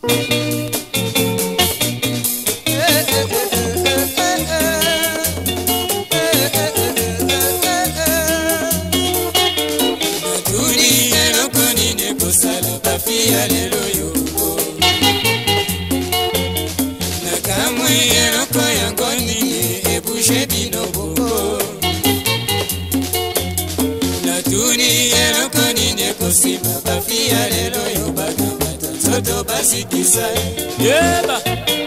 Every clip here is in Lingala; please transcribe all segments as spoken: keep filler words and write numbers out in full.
Yeba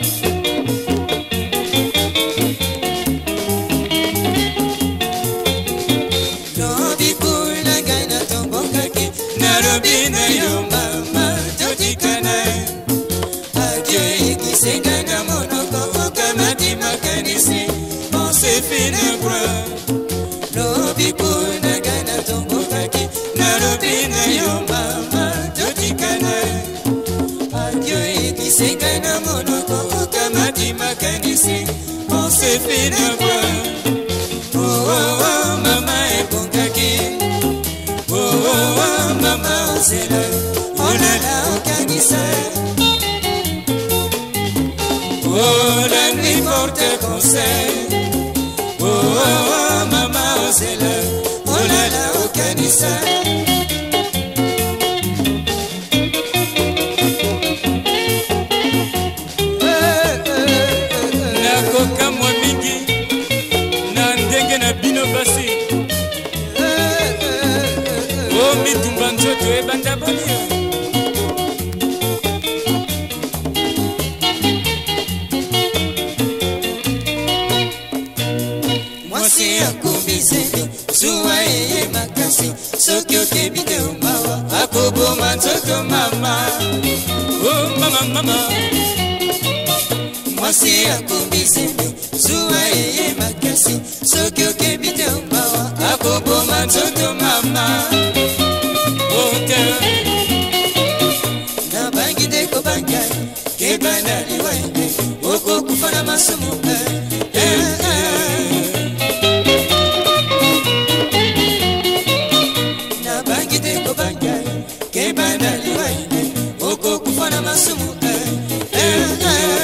Lobi kuna gaina tomboka ki Narobi na yo mama Jotikana Adieu ikisenga na monoko Okamati makanisi Pensées funèbres Lobi kuna gaina tomboka ki Narobi na yo mama Jotikana Senga na monoko Okamati makanisi Pensées funèbres Oh oh oh mama ebongaki Oh oh oh mama osela Oh la la okanisa Oh la nuit porte conseil Oh oh oh mama osela Oh la la okanisa Oh, mi tumbanzo tu e banda bonio. Mwasi akumbizeni, suwa eye makasi. Sokyo kebide umawa, akobo manzoto mama. Oh, mama, mama. Mwasi akumbizeni, suwa eye makasi. Sokyo kebide umawa, akobo manzoto mama. Na bangi de ko banga ke bana liwainde oko kufana masumu eh na bangi de ko banga ke bana liwainde oko kufana masumu eh